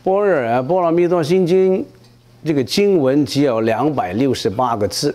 波罗蜜多心经这个经文只有268个字，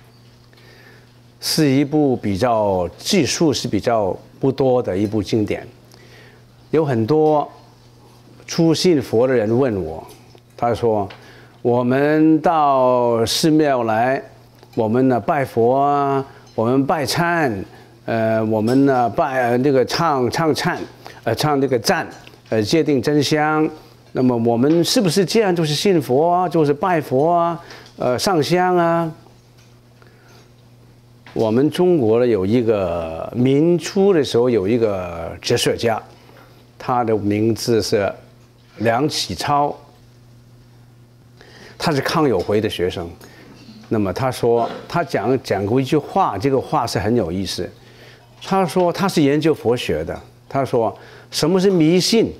是一部比较字数是比较不多的一部经典。有很多初信佛的人问我，他说：“我们到寺庙来，我们呢拜佛啊，我们拜忏，我们呢拜那个唱忏，唱那个赞，戒定真香。那么我们是不是这样就是信佛啊，就是拜佛啊，上香啊？”我们中国的有一个明初的时候有一个哲学家，他的名字是梁启超，他是康有为的学生。那么他说，他讲过一句话，这个话是很有意思。他说他是研究佛学的，他说什么是迷信？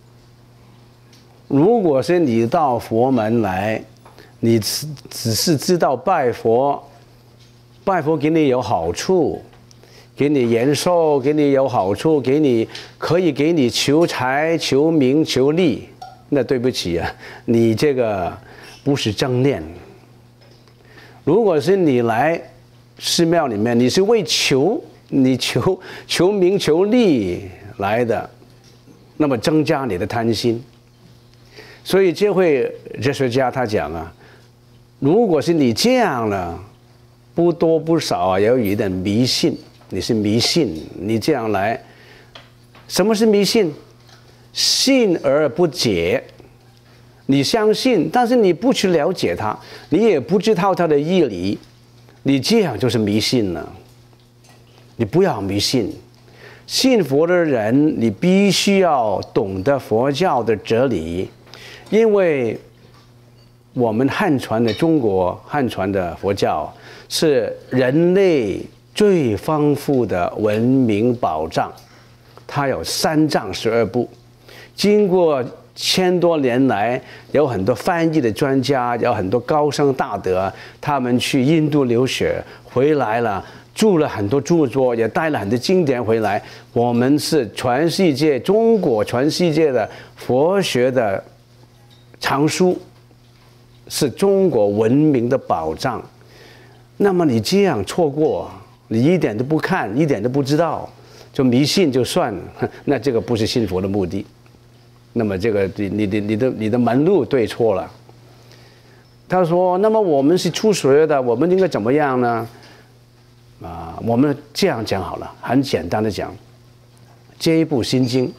如果是你到佛门来，你只是知道拜佛，拜佛给你有好处，给你延寿，给你有好处，可以给你求财、求名、求利，那对不起啊，你这个不是正念。如果是你来寺庙里面，你是为求名求利来的，那么增加你的贪心。所以这位哲学家他讲啊，如果是你这样呢，不多不少啊，有一点迷信，你是迷信，你这样来，什么是迷信？信而不解，你相信，但是你不去了解它，你也不知道它的义理，你这样就是迷信了。你不要迷信，信佛的人，你必须要懂得佛教的哲理。因为我们汉传的中国汉传的佛教是人类最丰富的文明宝藏，它有3藏12部，经过1000多年来，有很多翻译的专家，有很多高僧大德，他们去印度留学回来了，著了很多著作，也带了很多经典回来。我们是全世界中国全世界的佛学的藏书，是中国文明的宝藏。那么你这样错过，你一点都不看，一点都不知道，就迷信就算了，那这个不是信佛的目的。那么这个你的门路对错了。他说：“那么我们是初学的，我们应该怎么样呢？”我们这样讲好了，很简单的讲，这一部心经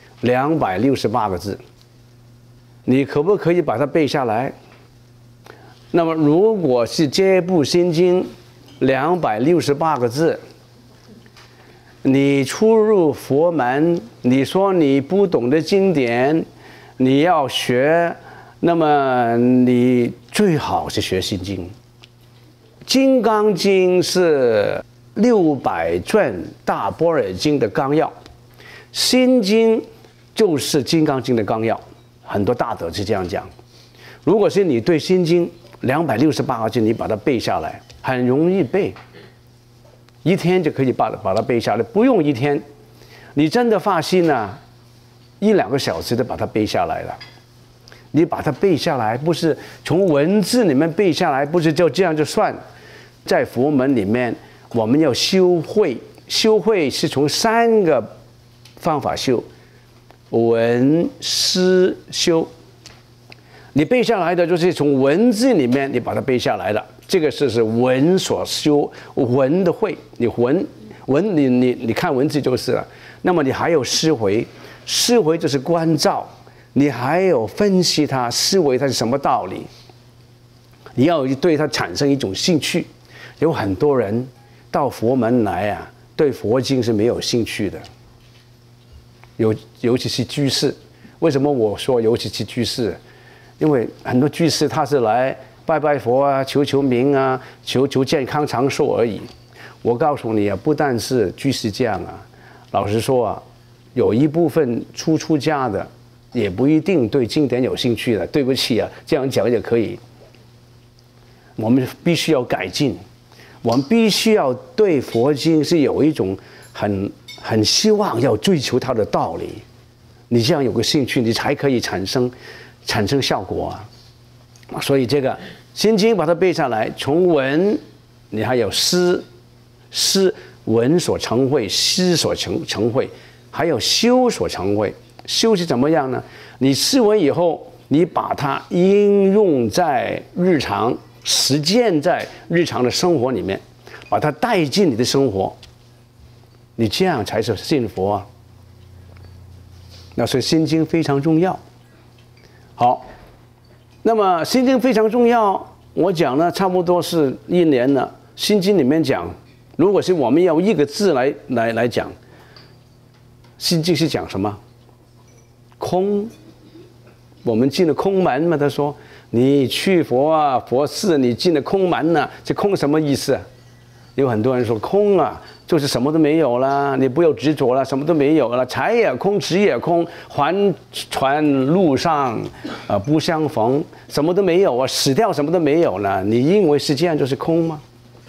268个字。你可不可以把它背下来？那么，如果是这部心经268个字，你初入佛门，你说你不懂得经典，你要学，那么你最好是学心经。金刚经是600卷大般若经的纲要，心经就是金刚经的纲要。很多大德是这样讲。如果是你对心经268个字，你把它背下来，很容易背，1天就可以把它背下来，不用1天。你真的发心呢，1、2个小时就把它背下来了。你把它背下来，不是从文字里面背下来，不是就这样就算。在佛门里面，我们要修慧，修慧是从3个方法修。文思修，你背下来的就是从文字里面你把它背下来的，这个是文所修，文的慧，你你看文字就是了。那么你还有思维，思维就是关照，你还有分析它，思维它是什么道理，你要对它产生一种兴趣。有很多人到佛门来啊，对佛经是没有兴趣的。尤其是居士，为什么我说尤其是居士？因为很多居士他是来拜拜佛啊，求名啊，求健康长寿而已。我告诉你啊，不但是居士这样啊，老实说啊，有一部分出家的也不一定对经典有兴趣的。对不起啊，这样讲也可以。我们必须要改进，我们必须要对佛经是有一种很希望要追求它的道理，你这样有个兴趣，你才可以产生产生效果啊。所以这个《心经》把它背下来，从文你还有诗文所成会，诗所成会，还有修所成会。修是怎么样呢？你诗文以后，你把它应用在日常，实践在日常的生活里面，把它带进你的生活，你这样才是信佛啊。那所以《心经》非常重要。好，那么《心经》非常重要，我讲呢差不多是1年了。《心经》里面讲，如果是我们要一个字来讲，《心经》是讲什么？空。我们进了空门嘛，他说你去佛寺，你进了空门了，这空什么意思？有很多人说空啊，就是什么都没有了，你不要执着了，什么都没有了，财也空，职也空，还船路上不相逢，什么都没有啊，死掉什么都没有了，你认为是这样就是空吗？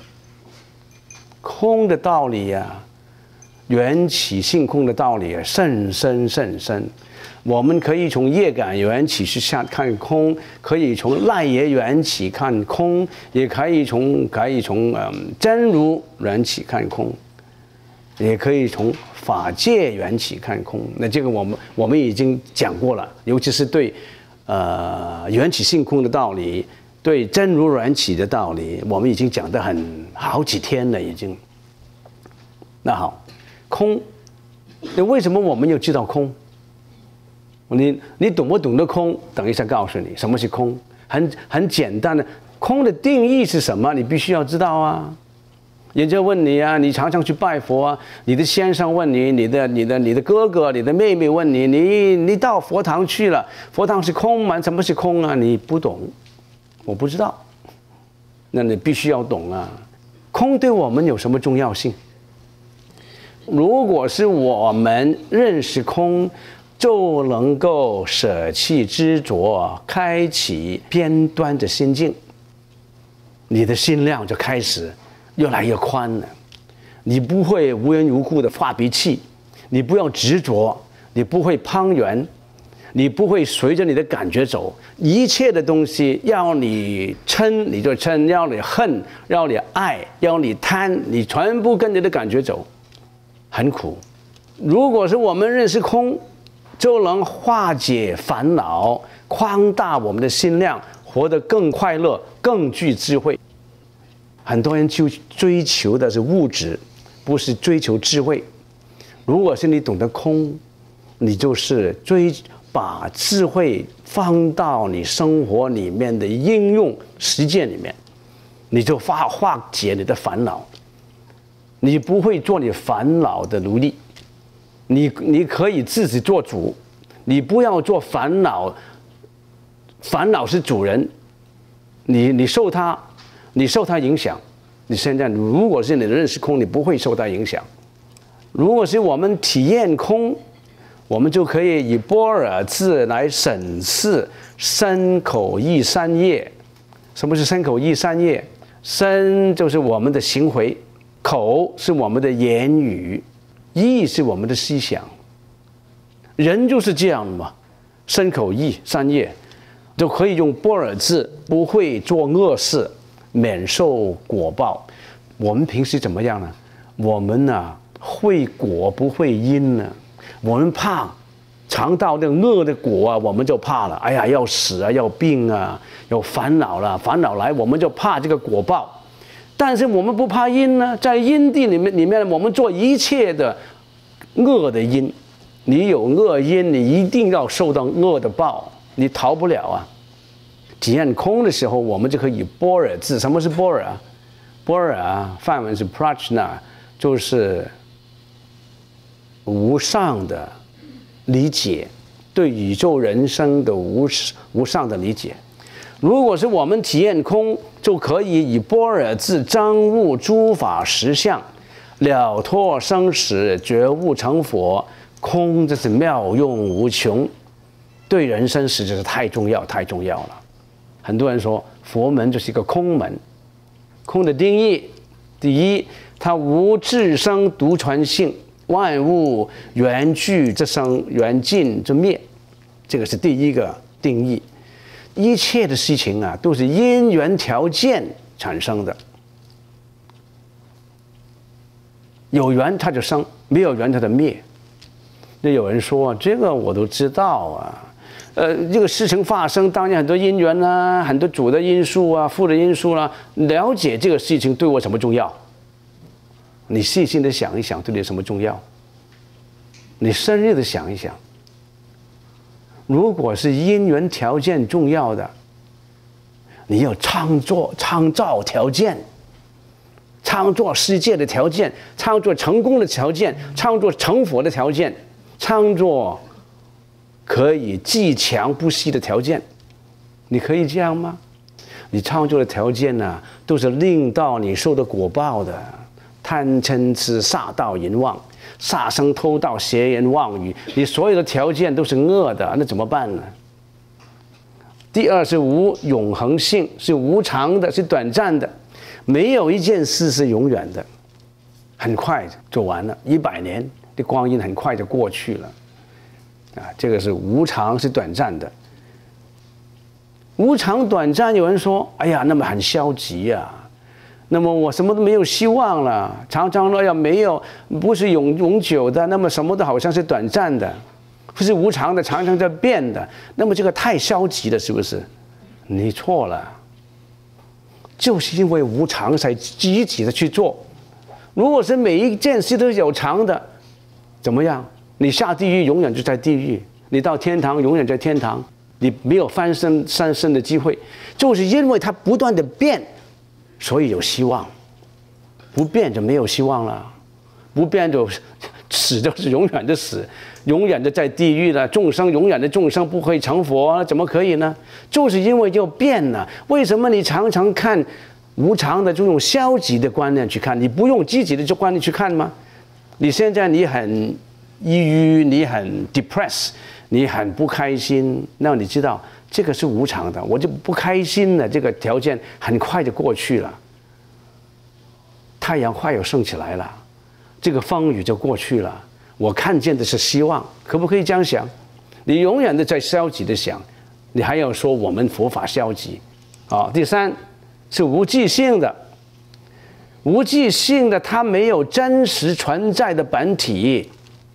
空的道理呀，缘起性空的道理甚深甚深。我们可以从业感缘起去看空，可以从赖耶缘起看空，也可以从真如缘起看空，也可以从法界缘起看空。那这个我们已经讲过了，尤其是对缘起性空的道理，对真如缘起的道理，我们已经讲得好几天了已经。那好，空，那为什么我们要知道空？你懂不懂得空？等一下告诉你什么是空。很简单的，空的定义是什么？你必须要知道啊。人家问你啊，你常常去拜佛啊，你的先生问你，你的哥哥、你的妹妹问你，你到佛堂去了，佛堂是空吗？什么是空啊？你不懂，我不知道。那你必须要懂啊。空对我们有什么重要性？如果是我们认识空，就能够舍弃执着，开启边端的心境，你的心量就开始越来越宽了。你不会无缘无故的发脾气，你不要执着，你不会攀缘，你不会随着你的感觉走。一切的东西要你嗔你就嗔，要你恨，要你爱，要你贪，你全部跟你的感觉走，很苦。如果是我们认识空，就能化解烦恼，宽大我们的心量，活得更快乐，更具智慧。很多人就追求的是物质，不是追求智慧。如果是你懂得空，你就是把智慧放到你生活里面的应用实践里面，你就化解你的烦恼。你不会做你烦恼的奴隶。你可以自己做主，你不要做烦恼。烦恼是主人，你受它影响。你现在如果是你认识空，你不会受它影响。如果是我们体验空，我们就可以以般若字来审视身口意三业。什么是身口意三业？身就是我们的行为，口是我们的言语，意是我们的思想。人就是这样嘛，身口意三业就可以用般若字，不会做恶事，免受果报。我们平时怎么样呢？我们会果不会因呢？我们怕尝到那个恶的果啊，我们就怕了。哎呀，要死啊，要病啊，有烦恼了，烦恼来我们就怕这个果报。但是我们不怕因呢，在因地里面，我们做一切的恶的因，你有恶因，你一定要受到恶的报，你逃不了啊。体验空的时候，我们就可以般若字。什么是般若？般若梵文是 prajna， 就是无上的理解，对宇宙人生的无上的理解。如果是我们体验空，就可以以般若字彰悟诸法实相，了脱生死，觉悟成佛。空这是妙用无穷，对人生实在是太重要了。很多人说佛门就是一个空门。空的定义，第一，它无自生独传性，万物缘聚则生，缘尽则灭，这个是第一个定义。 一切的事情啊，都是因缘条件产生的。有缘它就生，没有缘它就灭。那有人说这个我都知道啊，这个事情发生，当然很多因缘啊，很多主的因素啊，负的因素啦、了解这个事情对我什么重要？你细心的想一想，对你有什么重要？你深入的想一想。如果是因缘条件重要的，你要创造条件。创造世界的条件，创造成功的条件，创造成佛的条件，创造可以既强不息的条件，你可以这样吗？你创造的条件呢、都是令到你受的果报的，贪嗔痴杀盗淫妄，杀生偷盗邪言妄语，你所有的条件都是恶的，那怎么办呢？第二是无永恒性，是无常的，是短暂的。没有一件事是永远的，很快做完了，100年的光阴很快就过去了，啊，这个是无常，是短暂的。无常短暂，有人说，哎呀，那么很消极呀、那么我什么都没有希望了，常常说要没有，不是永久的，那么什么都好像是短暂的，不是无常的，常常在变的，那么这个太消极了，是不是？你错了。就是因为无常才积极的去做。如果是每一件事都是有常的，怎么样？你下地狱永远就在地狱，你到天堂永远在天堂，你没有翻身的机会。就是因为它不断的变，所以有希望。不变就没有希望了，不变就死就是永远的死，永远的在地狱了。众生永远的众生不会成佛，怎么可以呢？就是因为就变了。为什么你常常看无常的这种消极的观念去看，你不用积极的这观念去看吗？你现在你很抑郁，你很 depressed， 你很不开心，那你知道这个是无常的，我就不开心了，这个条件很快就过去了，太阳快要升起来了，这个风雨就过去了，我看见的是希望，可不可以这样想？你永远的在消极的想，你还要说我们佛法消极啊？第三是无记性的，无记性的它没有真实存在的本体，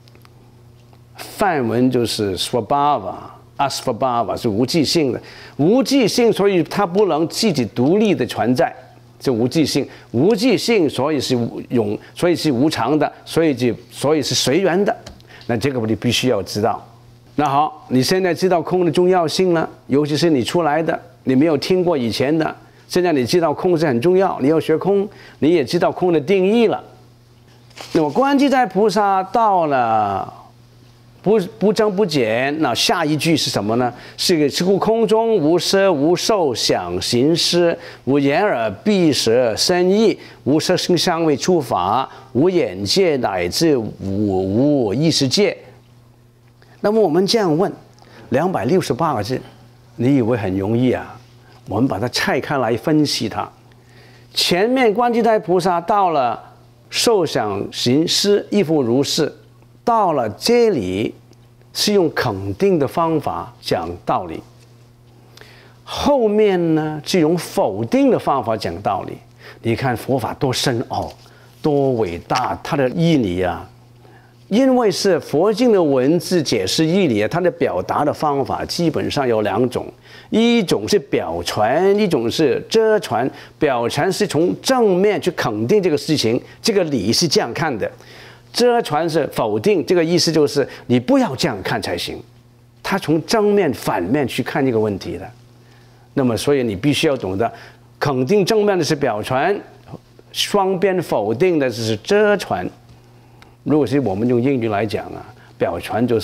梵文就是 svabhava，asvabhava 是无记性的，无记性，所以它不能自己独立的存在。这无记性，无记性，所以是所以是无常的，所以是随缘的。那这个你必须要知道。那好，你现在知道空的重要性了，尤其是你出来的，你没有听过以前的，现在你知道空是很重要，你要学空，你也知道空的定义了。那么观自在菩萨到了不增不减，那下一句是什么呢？是故空中无色无受想行识，无眼耳鼻舌身意，无色声香味触法，无眼界乃至无意识界。那么我们这样问，268个字，你以为很容易啊？我们把它拆开来分析它。前面观自在菩萨到了受想行识亦复如是。到了这里是用肯定的方法讲道理，后面呢是用否定的方法讲道理。你看佛法多深奥，多伟大，它的义理啊！因为是佛经的文字解释义理啊，它的表达的方法基本上有2种，一种是表传，一种是遮传。表传是从正面去肯定这个事情，这个理是这样看的。遮传是否定，这个意思就是你不要这样看才行。他从正面反面去看这个问题的，那么所以你必须要懂得，肯定正面的是表传，双边否定的是遮传。如果是我们用英语来讲啊，表传就是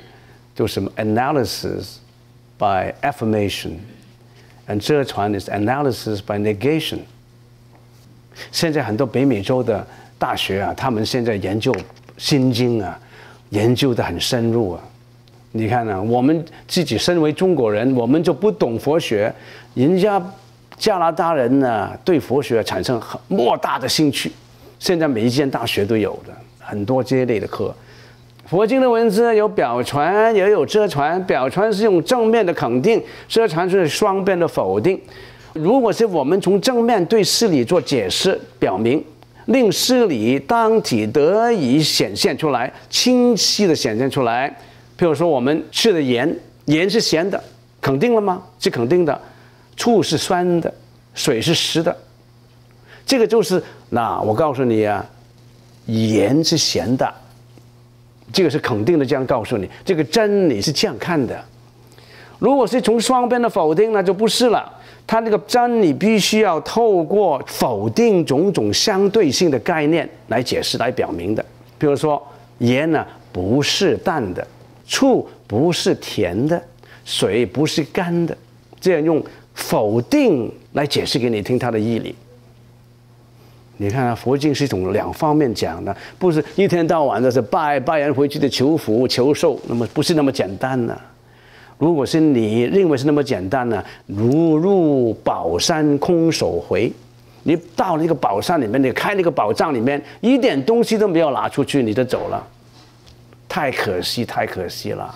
analysis by affirmation，and 遮传 is analysis by negation。现在很多北美洲的大学啊，他们现在研究心经啊，研究得很深入啊。你看啊，我们自己身为中国人，我们就不懂佛学，人家加拿大人呢对佛学产生莫大的兴趣。现在每一间大学都有的很多这一类的课， 佛经的文字有表传，也有遮传。表传是用正面的肯定，遮传是双边的否定。如果是我们从正面对事理做解释，表明，令事理当体得以显现出来，清晰的显现出来。譬如说，我们吃的盐，盐是咸的，肯定了吗？是肯定的。醋是酸的，水是湿的。这个就是我告诉你啊，盐是咸的。这个是肯定的，这样告诉你，这个真理是这样看的。如果是从双边的否定，那就不是了。它那个真理必须要透过否定种种相对性的概念来解释、来表明的。比如说，盐呢不是淡的，醋不是甜的，水不是干的，这样用否定来解释给你听它的义理。你看啊，佛经是从两方面讲的，不是一天到晚的是拜人回去的求福求寿，那么不是那么简单呢。如果是你认为是那么简单呢，如入宝山空手回，你到了一个宝山里面，你开那个宝藏里面，一点东西都没有拿出去，你就走了，太可惜，太可惜了。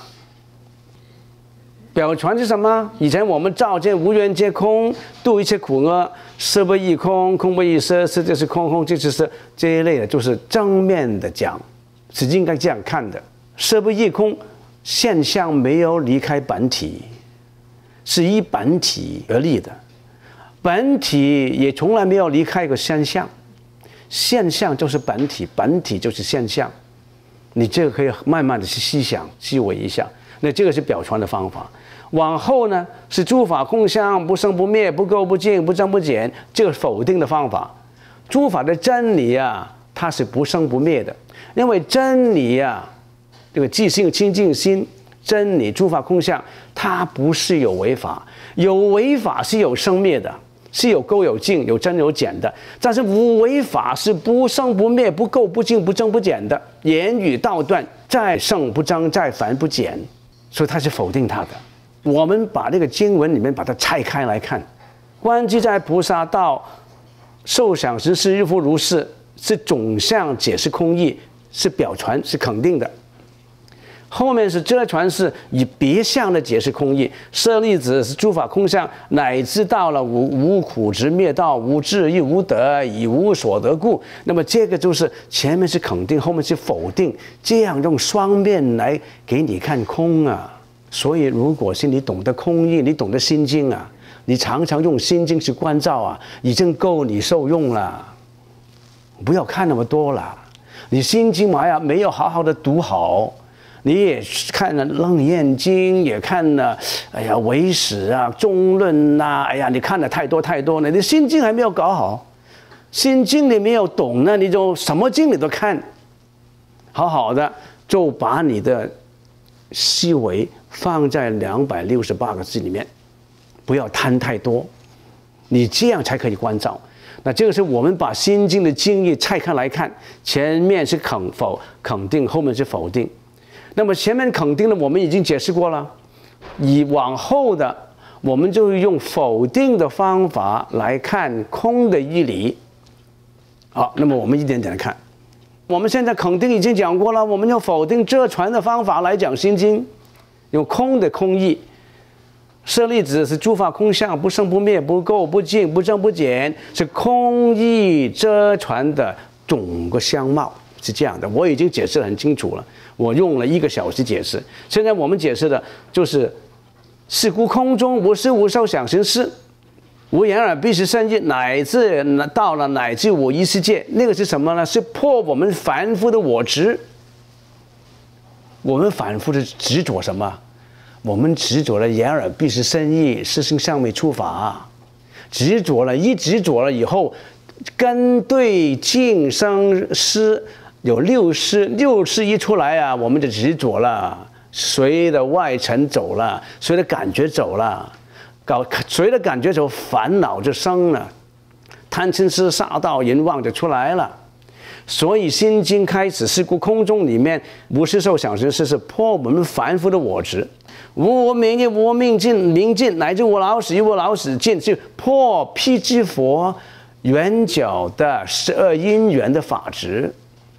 表传是什么？以前我们照见无缘皆空，度一切苦厄，色不异空，空不异色，色就是空，空就是色，这一类的就是正面的讲，是应该这样看的。色不异空，现象没有离开本体，是依本体而立的，本体也从来没有离开过现象，现象就是本体，本体就是现象。你这个可以慢慢的去细想、细微一下。那这个是表传的方法。往后呢是诸法空相，不生不灭，不垢不净，不增不减，这个否定的方法。诸法的真理啊，它是不生不灭的，因为真理啊，这个即性清净心，真理诸法空相，它不是有为法，有为法是有生灭的，是有垢有净，有增有减的，但是无为法是不生不灭，不垢不净，不增不减的，言语道断，再生不增，再繁不减，所以它是否定它的。我们把这个经文里面把它拆开来看，观自在菩萨道，受想行识亦复如是，是总相解释空义，是表传，是肯定的。后面是遮传，是以别相的解释空义。舍利子是诸法空相，乃至到了无苦执灭道，无智亦无得，以无所得故。那么这个就是前面是肯定，后面是否定，这样用双面来给你看空啊。所以如果是你懂得空义，你懂得心经啊，你常常用心经去关照啊，已经够你受用了。不要看那么多了，你心经没有好好的读好。你也看了《楞严经》，也看了，唯识啊、中论啊，你看了太多了，你心经还没有搞好，心经你没有懂呢，你就什么经你都看，好好的就把你的思维放在268个字里面，不要贪太多，你这样才可以关照。那这个是我们把心经的经义拆开来看，前面是肯定，后面是否定。那么前面肯定的我们已经解释过了，往后的我们就用否定的方法来看空的义理。好，那么我们一点点来看。我们现在肯定已经讲过了，我们用否定遮传的方法来讲心经，用空的空义。舍利子是诸法空相，不生不灭，不垢不净，不增不减，是空义遮传的总个相貌，是这样的。我已经解释得很清楚了，我用了1个小时解释。现在我们解释的就是是故空中无识无受想行识，无眼耳鼻舌身意，乃至到了乃至我一世界，那个是什么呢？是破我们凡夫的我执。我们凡夫的执着什么？我们执着了眼耳鼻舌身意，四性相未出法，执着了，一执着了以后，根对境生识，有6识，6识一出来啊，我们就执着了，随着外尘走了，随着感觉走了。随着感觉走，烦恼就生了，贪嗔痴杀盗淫妄就出来了。所以心经开始是故空中里面无识受想行识，是破我们凡夫的我执，无我名亦无我命尽，乃至无老死亦无老死尽，是破辟支佛圆角的12因缘的法执。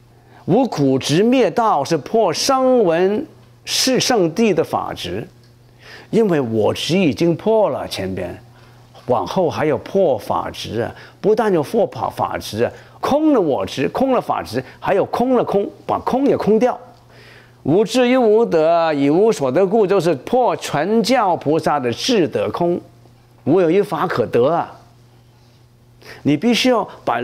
无苦直灭道是破声闻是圣地的法执，因为我执已经破了，前边往后还有破法执啊！不但有破法执啊，空了我执，空了法执，还有空了空，把空也空掉。无智亦无得，以无所得故，就是破全教菩萨的智得空。无有一法可得啊！你必须要把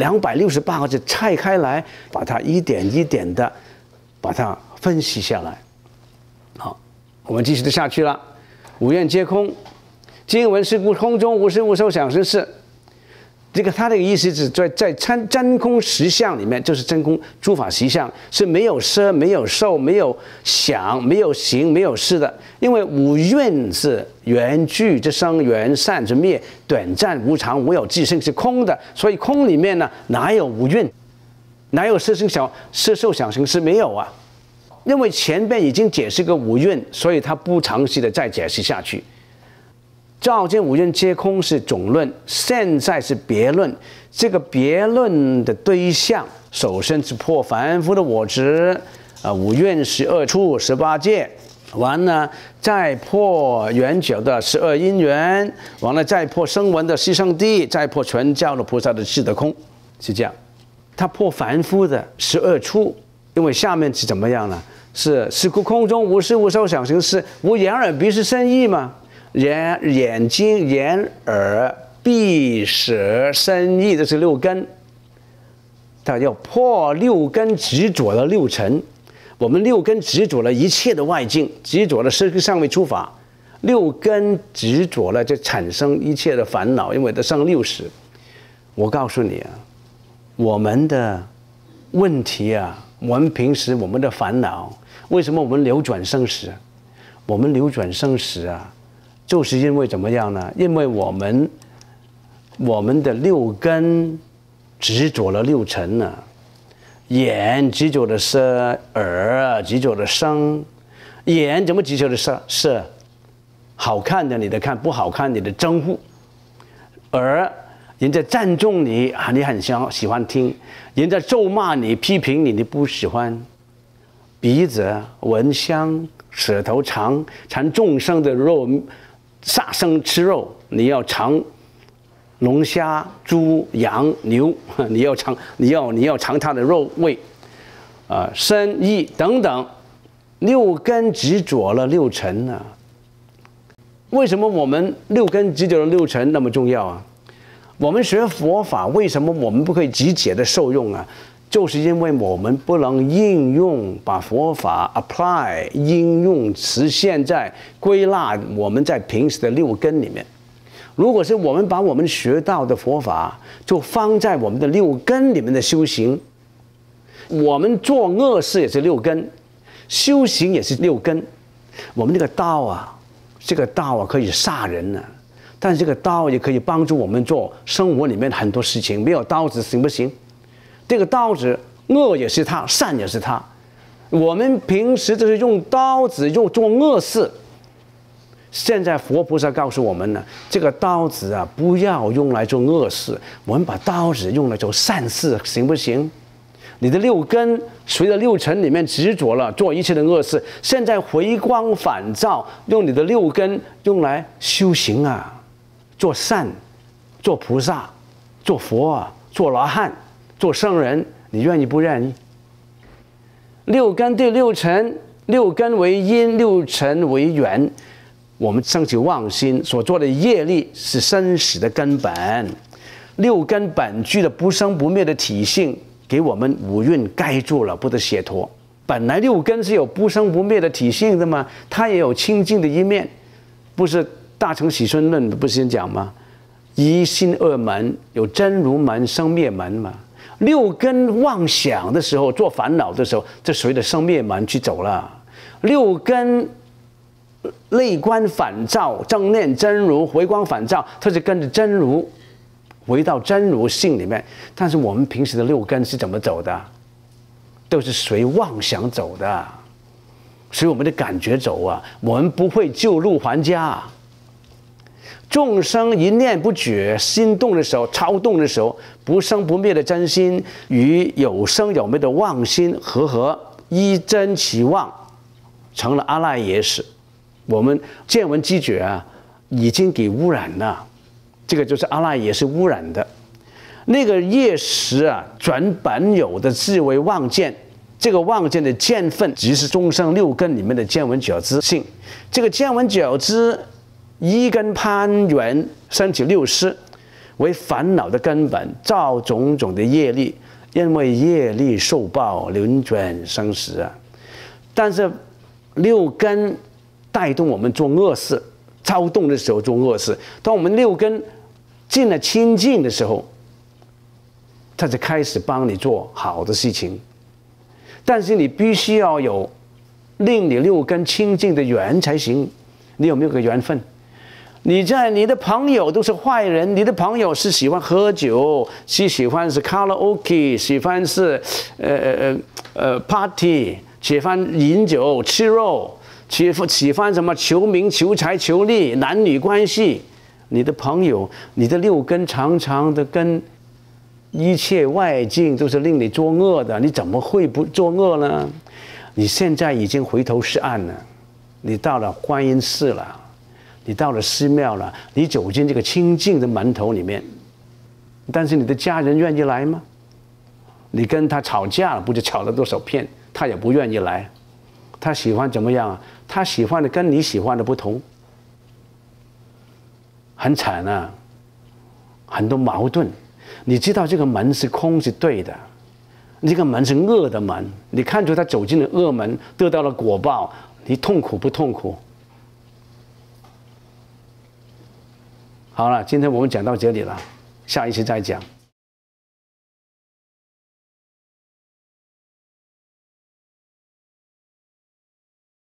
268个字拆开来，把它一点一点的把它分析下来。好，我们继续的下去了。五蕴皆空，经文是故空中无事物受想行识。这个他的意思是在真空实相里面，就是真空诸法实相是没有色、没有受、没有想、没有行、没有识的。因为五蕴是缘聚之生、缘散之灭，短暂无常，无有自性，是空的。所以空里面呢，哪有五蕴？哪有色受想行识？没有啊！因为前边已经解释过五蕴，所以他不详细的再解释下去。照见五蕴皆空是总论，现在是别论。这个别论的对象，首先是破凡夫的我执，五蕴12处18界，完了再破圆久的12因缘，完了再破声闻的四圣谛，再破全教的菩萨的智得空，是这样。他破凡夫的12处，因为下面是怎么样呢？是故空中无事物受想行识，无眼耳鼻舌身意嘛。眼睛、眼耳、鼻、舌、身意，这是6根。他要破6根执着的6尘。我们6根执着了一切的外境，执着了世界上未出法，6根执着了就产生一切的烦恼，因为它生60。我告诉你啊，我们的问题啊，我们平时我们的烦恼，为什么我们流转生死？我们流转生死啊，就是因为怎么样呢？因为我们的6根执着了6尘呢，眼执着的色，耳执着的声。眼怎么执着的色？好看的你的看，不好看你的憎恶。耳，人家赞颂你啊，你很喜欢听；人家咒骂你、批评你，你不喜欢。鼻子闻香，舌头尝众生的肉。杀生吃肉，你要尝龙虾、猪、羊、牛，你要尝它的肉味，身意等等，6根执着了6尘呢？为什么我们6根执着了6尘那么重要啊？我们学佛法，为什么我们不可以集解的受用啊？就是因为我们不能应用，把佛法 apply 应用实现在归纳我们在平时的6根里面。如果是我们把我们学到的佛法就放在我们的6根里面的修行，我们做恶事也是6根，修行也是6根。我们这个刀啊，可以杀人啊，但是这个刀也可以帮助我们做生活里面很多事情。没有刀子行不行？这个刀子，恶也是它，善也是它。我们平时都是用刀子做恶事。现在佛菩萨告诉我们呢，这个刀子啊，不要用来做恶事，我们把刀子用来做善事，行不行？你的6根随着6尘里面执着了，做一切的恶事。现在回光返照，用你的6根用来修行啊，做善，做菩萨，做佛啊，做罗汉。做圣人，你愿意不愿意？6根对6尘，6根为因，6尘为缘。我们升起妄心所做的业力是生死的根本。6根本具的不生不灭的体性，给我们五蕴盖住了，不得解脱。本来6根是有不生不灭的体性的嘛，它也有清净的一面。不是大乘喜顺论不是先讲吗？一心2门，有真如门、生灭门嘛。6根妄想的时候，做烦恼的时候，这随着生灭门去走了。6根内观反照，正念真如，回光返照，它是跟着真如回到真如性里面。但是我们平时的6根是怎么走的？都是随妄想走的，随我们的感觉走啊。我们不会就路还家。 众生一念不绝，心动的时候、超动的时候，不生不灭的真心与有生有灭的妄心合，依真其妄，成了阿赖耶识。我们见闻知觉啊，已经给污染了，这个就是阿赖耶识污染的。那个业识啊，转本有的智为妄见。这个妄见的见分，即是众生六根里面的见闻觉知性。这个见闻觉知一根攀缘，升起六识，为烦恼的根本，造种种的业力，因为业力受报，轮转生死啊。但是六根带动我们做恶事，躁动的时候做恶事。当我们六根进了清净的时候，它就开始帮你做好的事情。但是你必须要有令你六根清净的缘才行。你有没有个缘分？你的朋友都是坏人，你的朋友是喜欢喝酒，喜欢是卡拉 OK， 喜欢是party， 喜欢饮酒吃肉，喜欢什么求名求财求利，男女关系。你的朋友，你的六根常常的跟一切外境都是令你作恶的，你怎么会不作恶呢？你现在已经回头是岸了，你到了观音寺了，你到了寺庙了，你走进这个清净的门头里面，但是你的家人愿意来吗？你跟他吵架了，不知吵了多少遍，他也不愿意来。他喜欢怎么样啊？他喜欢的跟你喜欢的不同，很惨啊，很多矛盾。你知道这个门是空是对的，这个门是恶的门，你看出他走进了恶门，得到了果报，你痛苦不痛苦？好了，今天我们讲到这里了，下一次再讲。